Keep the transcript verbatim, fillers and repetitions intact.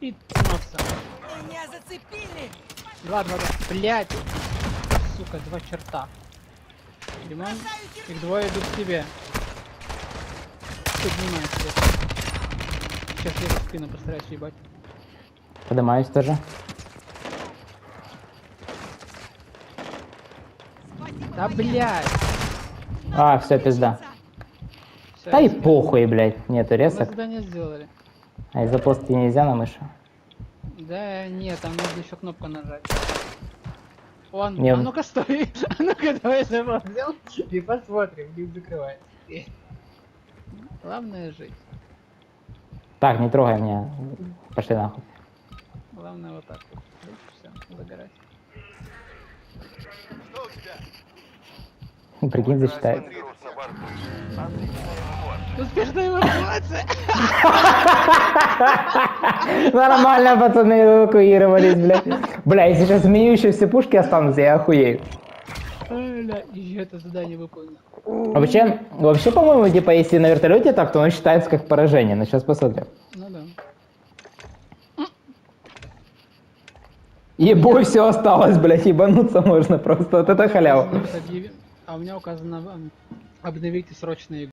пидораса. Меня зацепили! Два, два, два. Блять. Сука, два черта. Димон, их двое идут к тебе. Поднимайся. Сейчас я в спину постараюсь ебать. Поднимаюсь тоже. Да блять. А, все, пизда. Всё, Да я и скинул. похуй, блядь, нету Мы ресок. задание сделали. А из-за постки нельзя на мышу? Да нет, там нужно еще кнопку нажать. Он, Не. а ну-ка стой. А ну-ка давай заползем и посмотрим, где закрывается. Главное жить. Так, не трогай меня. Пошли нахуй. Главное вот так вот. Все, загорать. Что у тебя? Прикинь, зачитает. Успешная эвакуация! Нормально, пацаны, эвакуировались, блядь. Бля, если сейчас в меню еще все пушки останутся, я охуею. Бля, еще это задание выполнено. Вообще, вообще, по-моему, типа, если на вертолете так, то оно считается как поражение. Но сейчас посмотрим. Ну да. Ебой, все осталось, блядь, ебануться можно просто. Вот это халява. А у меня указано м, обновите срочные